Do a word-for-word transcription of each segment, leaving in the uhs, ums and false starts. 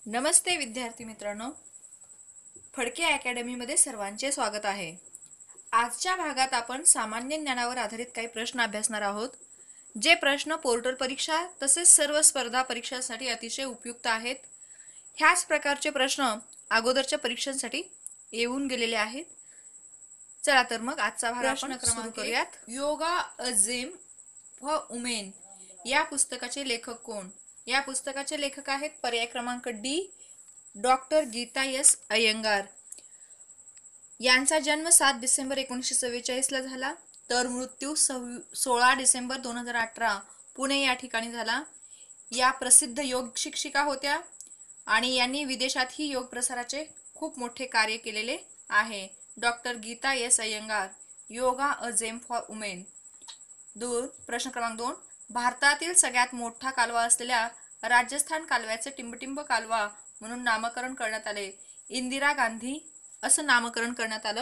नमस्ते विद्यार्थी मित्रांनो, फडके अकॅडमीमध्ये सर्वांचे स्वागत आहे। आजच्या भागात आपण सामान्य ज्ञानावर आधारित काही प्रश्न अभ्यासणार आहोत, जे प्रश्न पोर्टल परीक्षा तसेच सर्व स्पर्धा परीक्षांसाठी अतिशय उपयुक्त आहेत। ह्याच प्रकारचे प्रश्न अगोदरच्या परीक्षांसाठी येऊन गेलेले आहेत। चला तर मग आजचा भाग आपण सुरू करूयात। Yoga a gem for women या पुस्तकाचे लेखक कोण? या पुस्तकाचे लेखक आहेत पर्याय क्रमांक D doctor Geeta S Iyengar. यांचा जन्म सात डिसेंबर एकोणीसशे चव्वेचाळीस ला झाला, तर मृत्यू सोळा डिसेंबर दोन हजार अठरा पुणे या ठिकाणी झाला। या प्रसिद्ध योग शिक्षिका होत्या आणि यांनी विदेशातही योग प्रसाराचे खूप मोठे कार्य केलेले आहे। Doctor Geeta S Iyengar, yoga a gem for women. दोन प्रश्न क्रमांक दोन, भारतातील सगळ्यात मोठा कालवा असलेल्या राजस्थान कालव्याचे टिंबटिंब कालवा म्हणून नामकरण करण्यात आले। इंदिरा गांधी असं नामकरण करण्यात आलं।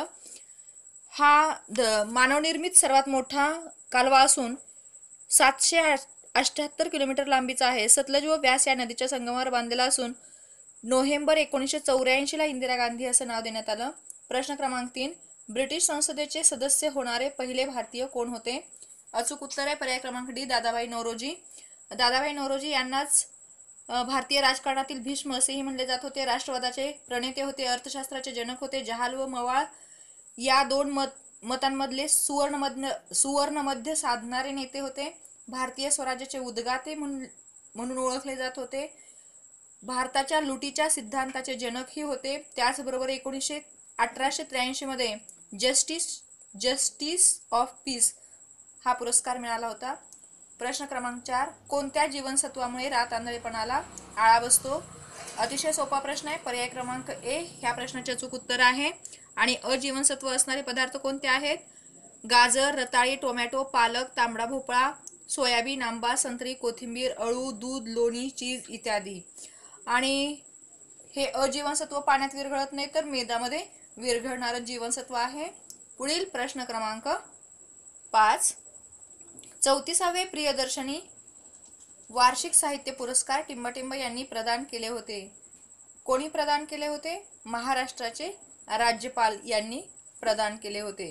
हा मानवनिर्मित सर्वात मोठा कालवा असून सातशे अठ्ठ्याहत्तर किलोमीटर लांबीचा आहे। सतलज व व्यास या नदीच्या संगमावर बांधलेला असून नोव्हेंबर एकोणीसशे चौऱ्याऐंशी ला इंदिरा गांधी असं नाव देण्यात आलं। प्रश्न क्रमांक तीन, ब्रिटिश संसदेचे सदस्य होणारे पहिले भारतीय कोण होते? अचूक उत्तर आहे पर्याय क्रमांक डी दादाभाई नौरोजी। दादाभाई नौरोजी यांनाच भारतीय राजकारणातील भीष्म असेही म्हणले जात होते। राष्ट्रवादाचे प्रणेते होते, अर्थशास्त्राचे जनक होते। जहाल व मवाळ या दोन मत मतांमधले सुवर्ण मध्य सुवर्ण मध्य साधणारे नेते होते। भारतीय स्वराज्याचे उद्गाते म्हणून ओळखले जात होते। भारताच्या लुटीच्या सिद्धांताचे जनकही होते। त्याचबरोबर एकोणीसशे अठराशे त्र्याऐंशी मध्ये जस्टिस जस्टिस ऑफ पीस हा पुरस्कार मिळाला होता। प्रश्न क्रमांक चार, कोणत्या जीवनसत्वामुळे रात आंधळेपणाला आळा बसतो? अतिशय सोपा प्रश्न आहे, पर्याय क्रमांक ए ह्या प्रश्नाचे अचूक उत्तर आहे। आणि अजीवनसत्व असणारे पदार्थ कोणते आहेत? गाजर, रताळी, टोमॅटो, पालक, तांबडा भोपळा, सोयाबीन, आंबा, संत्री, कोथिंबीर, अळू, दूध, लोणी, चीज इत्यादी। आणि हे अजीवनसत्व पाण्यात विरघळत नाही, तर मेदामध्ये विरघळणारं जीवनसत्व आहे। पुढील प्रश्न क्रमांक पाच, चौतीसावे प्रियदर्शनी वार्षिक साहित्य पुरस्कार टिंबटिंब यांनी प्रदान केले होते। कोणी प्रदान केले होते? महाराष्ट्राचे राज्यपाल यांनी प्रदान केले होते।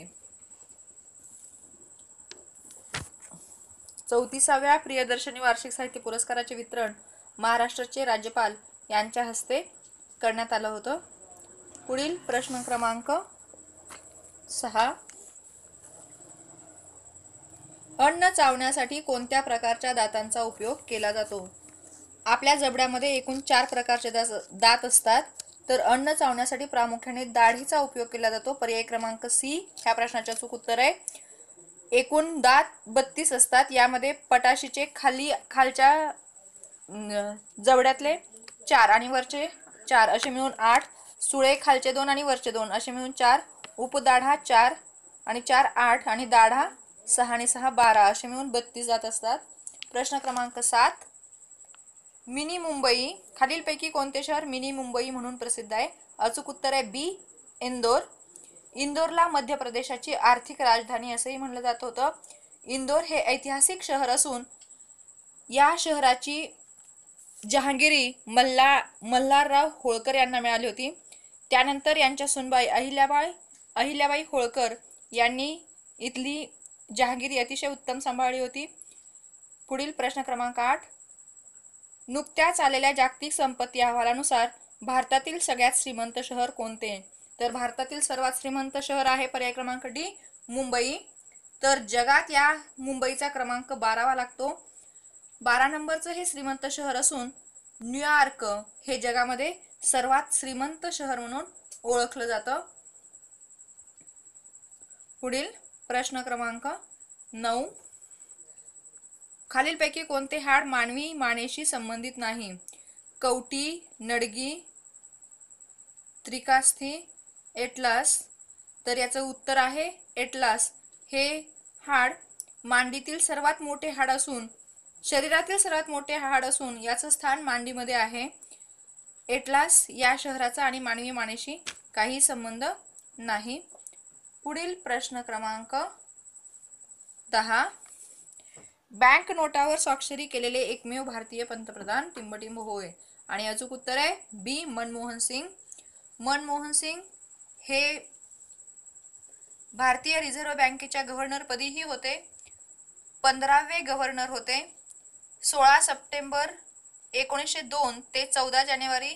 चौतीसाव्या प्रियदर्शनी वार्षिक साहित्य पुरस्काराचे वितरण महाराष्ट्राचे राज्यपाल यांच्या हस्ते करण्यात आलं होतं। पुढील प्रश्न क्रमांक सहा, अन्न चावण्यासाठी कोणत्या प्रकारच्या दातांचा उपयोग केला जातो? आपल्या जबड्यामध्ये एकूण चार प्रकारचे दात असतात, तर अन्न चावण्यासाठी प्रामुख्याने दाढीचा उपयोग केला जातो। पर्याय क्रमांक सी ह्या प्रश्नाचे अचूक उत्तर आहे। एकूण दात बत्तीस असतात, यामध्ये पटाशीचे खाली खालच्या जबड्यातले चार आणि वरचे चार असे मिळून आठ, सुळे खालचे दोन आणि वरचे दोन असे मिळून चार, उपदाढा चार आणि चार आठ आणि दाढा सहा आणि सहा बारा असे मिळून बत्तीस दात असतात। प्रश्न क्रमांक सात, मिनी मुंबई खालीलपैकी कोणते शहर मिनी मुंबई म्हणून प्रसिद्ध आहे? अचूक उत्तर आहे बी इंदोर। इंदोरला मध्य प्रदेशाची आर्थिक राजधानी असेही म्हणलं जात होतं। इंदोर हे ऐतिहासिक शहर असून या शहराची जहांगीरी मल्ला मल्हारराव होळकर यांना मिळाली होती। त्यानंतर यांच्या सुनबाई अहिल्याबाई अहिल्याबाई होळकर यांनी इथली जहांगीरी अतिशय उत्तम सांभाळली होती। पुढील प्रश्न क्रमांक आठ, नुकत्याच आलेल्या जागतिक संपत्ती अहवालानुसार भारतातील सगळ्यात श्रीमंत शहर कोणते? तर भारतातील सर्वात श्रीमंत शहर आहे पर्याय क्रमांक डी मुंबई। तर जगात या मुंबईचा क्रमांक बारावा लागतो। बारा नंबरचं हे श्रीमंत शहर असून न्यूयॉर्क हे जगामध्ये सर्वात श्रीमंत शहर म्हणून ओळखलं जातं। पुढील प्रश्न क्रमांक नऊ, खालीलपैकी कोणते हाड मानवी मानेशी संबंधित नाही? कवटी, नडगी, त्रिकास्थी, एटलास। तर याचं उत्तर आहे एटलास। हे हाड मांडीतील सर्वात मोठे हाड असून शरीरातील सर्वात मोठे हाड असून याचं स्थान मांडीमध्ये आहे। एटलास या शहराचा आणि मानवी मानेशी काही संबंध नाही। पुढील प्रश्न क्रमांक दहा, बँक नोटावर स्वाक्षरी केलेले एकमेव भारतीय पंतप्रधान टिंबटिंब होय। आणि अचूक उत्तर आहे बी मनमोहन सिंग. मनमोहन सिंग हे भारतीय रिझर्व्ह बँकेच्या गव्हर्नर पदीही होते. पंधरावे गव्हर्नर होते. सोळा सप्टेंबर एकोणीसशे दोन ते चौदा जानेवारी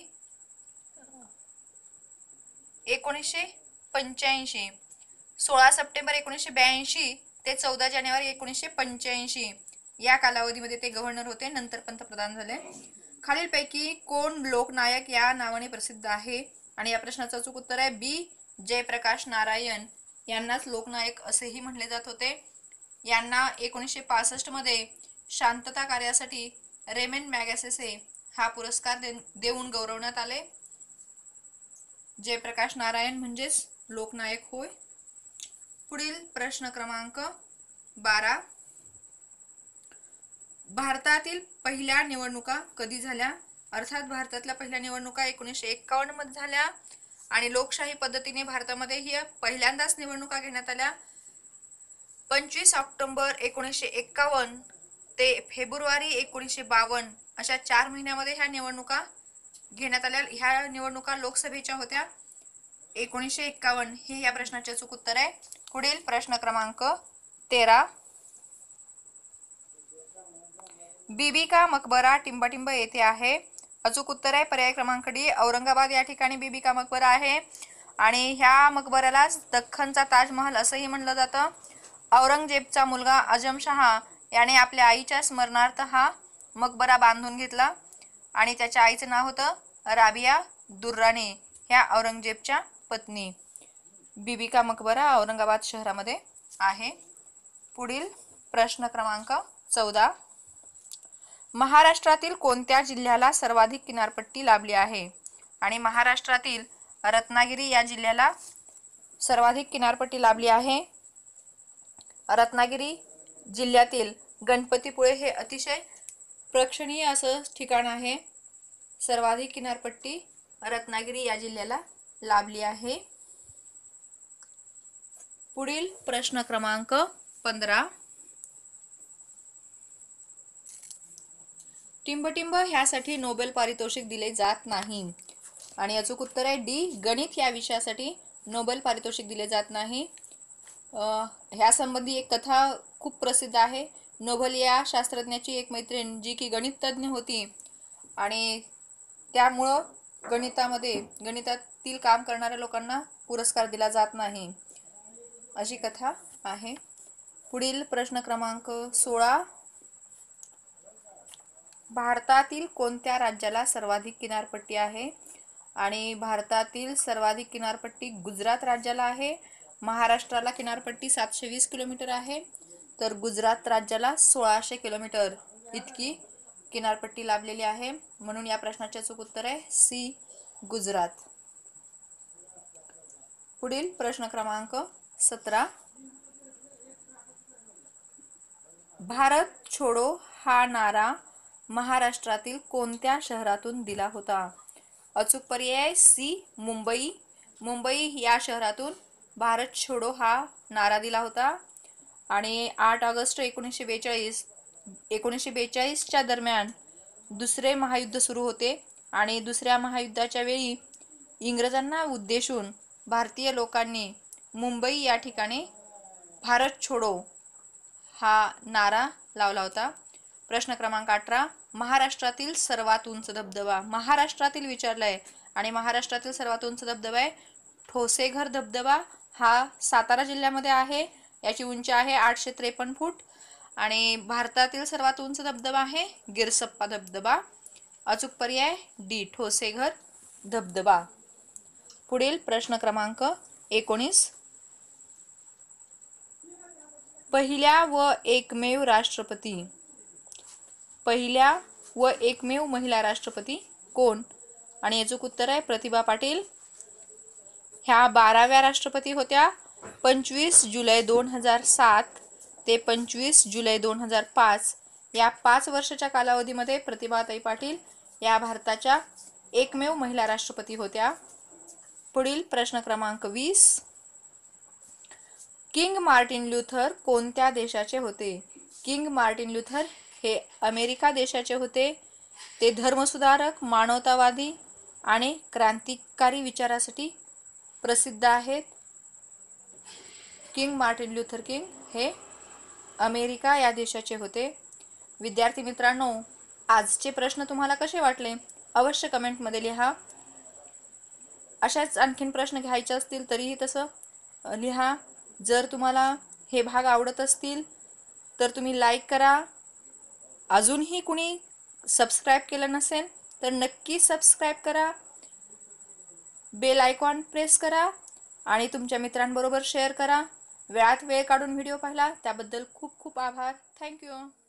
एकोणीसशे पंच्याऐंशी सोळा सप्टेंबर एकोणीसशे ब्याऐंशी ते चौदा जानेवारी एकोणीसशे पंच्याऐंशी या कालावधीमध्ये ते गव्हर्नर होते. नंतर पंतप्रधान झाले. खालीलपैकी कोण लोकनायक या नावाने प्रसिद्ध आहे? आणि या प्रश्नाचं अचूक उत्तर आहे बी जयप्रकाश नारायण. यांनाच लोकनायक असेही म्हटले जात होते. यांना एकोणीसशे पासष्ट मध्ये शांतता कार्यासाठी रेमन मॅगसेसे हा पुरस्कार दे, देऊन गौरवण्यात आले. जयप्रकाश नारायण म्हणजेच लोकनायक होय. पुढील प्रश्न क्रमांक बारा. भारतातील पहिल्या निवडणुका कधी झाल्या? अर्थात भारतातल्या पहिल्या निवडणुका एकोणीसशे एक्कावन्न मध्ये झाल्या आणि लोकशाही पद्धतीने भारतामध्ये ही पहिल्यांदाच निवडणुका घेण्यात आल्या. पंचवीस ऑक्टोबर एकोणीसशे एक्कावन्न ते फेब्रुवारी एकोणीसशे बावन्न अशा चार महिन्यामध्ये ह्या निवडणुका घेण्यात आल्या. ह्या निवडणुका लोकसभेच्या होत्या. एकोणीसशे एक्कावन्न हे या प्रश्नाचे अचूक उत्तर आहे. पुढील प्रश्न क्रमांक तेरा. बीबी का मकबरा टिंबाटिंब येथे आहे. अचूक उत्तर आहे पर्याय क्रमांक डी औरंगाबाद या ठिकाणी बीबी का मकबरा आहे. आणि ह्या मकबऱ्यालाच दख्खनचा ताजमहल असंही म्हणलं जातं. औरंगजेबचा मुलगा आजमशहा याने आपल्या आईच्या स्मरणार्थ हा मकबरा बांधून घेतला आणि त्याच्या आईचं नाव होतं राबिया दुर्राणी, ह्या औरंगजेबच्या पत्नी. बीबी का मकबरा औरंगाबाद शहरामध्ये आहे. पुढील प्रश्न क्रमांक चौदा. महाराष्ट्रातील कोणत्या जिल्ह्याला सर्वाधिक किनारपट्टी लाभली आहे? आणि महाराष्ट्रातील रत्नागिरी या जिल्ह्याला सर्वाधिक किनारपट्टी लाभली आहे. रत्नागिरी जिल्ह्यातील गणपतीपुळे हे अतिशय प्रेक्षणीय असं ठिकाण आहे. सर्वाधिक किनारपट्टी रत्नागिरी या जिल्ह्याला लाभली आहे. पुढील प्रश्न क्रमांक पंधरा. टिंबटिंब ह्यासाठी नोबेल पारितोषिक दिले जात नाही. आणि अचूक उत्तर आहे डी गणित या विषयासाठी नोबेल पारितोषिक दिले जात नाही. ह्या संबंधी एक कथा खूप प्रसिद्ध आहे. नोबेल या शास्त्रज्ञाची एक मैत्रीण जी की गणित तज्ञ होती आणि त्यामुळं गणितामध्ये गणितातील काम करणाऱ्या लोकांना पुरस्कार दिला जात नाही, अशी कथा आहे. पुढील प्रश्न क्रमांक सोळा. भारतातील कोणत्या राज्याला सर्वाधिक किनारपट्टी आहे? आणि भारतातील सर्वाधिक किनारपट्टी गुजरात राज्याला आहे. महाराष्ट्राला किनारपट्टी सातशे वीस किलोमीटर आहे, तर गुजरात राज्याला सोळाशे किलोमीटर इतकी किनारपट्टी लाभलेली आहे. म्हणून या प्रश्नाचे अचूक उत्तर आहे सी गुजरात. पुढील प्रश्न क्रमांक सतरा. भारत छोडो हा नारा महाराष्ट्रातील कोणत्या शहरातून दिला होता? अचूक पर्याय सी मुंबई. मुंबई या शहरातून भारत छोडो हा नारा दिला होता. आणि आठ ऑगस्ट एकोणीसशे बेचाळीस एकोणीसशे बेचाळीसच्या दरम्यान दुसरे महायुद्ध सुरू होते आणि दुसऱ्या महायुद्धाच्या वेळी इंग्रजांना उद्देशून भारतीय लोकांनी मुंबई या ठिकाणी भारत छोडो हा नारा लावला होता. प्रश्न क्रमांक अठरा. महाराष्ट्रातील सर्वात उंच धबधबा. महाराष्ट्रातील विचारलाय आणि महाराष्ट्रातील सर्वात उंच धबधबा आहे ठोसेघर धबधबा. हा सातारा जिल्ह्यामध्ये आहे. याची उंची आहे आठशे त्रेपन्न फूट. आणि भारतातील सर्वात उंच धबधबा आहे गिरसप्पा धबधबा. अचूक पर्याय डी ठोसेघर धबधबा. पुढील प्रश्न क्रमांक एकोणीस. पहिल्या व एकमेव राष्ट्रपती पहिल्या व एकमेव महिला राष्ट्रपती कोण? आणि अचूक उत्तर आहे प्रतिभा पाटील. ह्या बाराव्या राष्ट्रपती होत्या. पंचवीस जुलै दोन हजार सात ते पंचवीस जुलै दोन हजार पाच या पाच वर्षाच्या कालावधीमध्ये प्रतिभाताई पाटील या भारताच्या एकमेव महिला राष्ट्रपती होत्या. पुढील प्रश्न क्रमांक वीस. किंग मार्टिन ल्यूथर कोणत्या देशाचे होते? किंग मार्टिन ल्यूथर हे अमेरिका देशाचे होते. ते धर्मसुधारक, मानवतावादी आणि क्रांतिकारी विचारासाठी प्रसिद्ध आहेत. किंग मार्टिन ल्यूथर किंग हे अमेरिका या देशाचे होते. विद्यार्थी मित्रांनो, आजचे प्रश्न तुम्हाला कसे वाटले अवश्य कमेंटमध्ये लिहा. अशाच आणखीन प्रश्न घ्यायचे असतील तरीही तसं लिहा. जर तुम्हाला हे भाग आवडत असतील तर तुम्ही लाईक करा. अजूनही कुणी सबस्क्राईब केलं नसेल तर नक्की सबस्क्राईब करा. बेल आयकॉन प्रेस करा आणि तुमच्या मित्रांबरोबर शेअर करा. वेळात वेळ काढून व्हिडिओ पाहिला त्याबद्दल खूप खूप आभार. थँक्यू.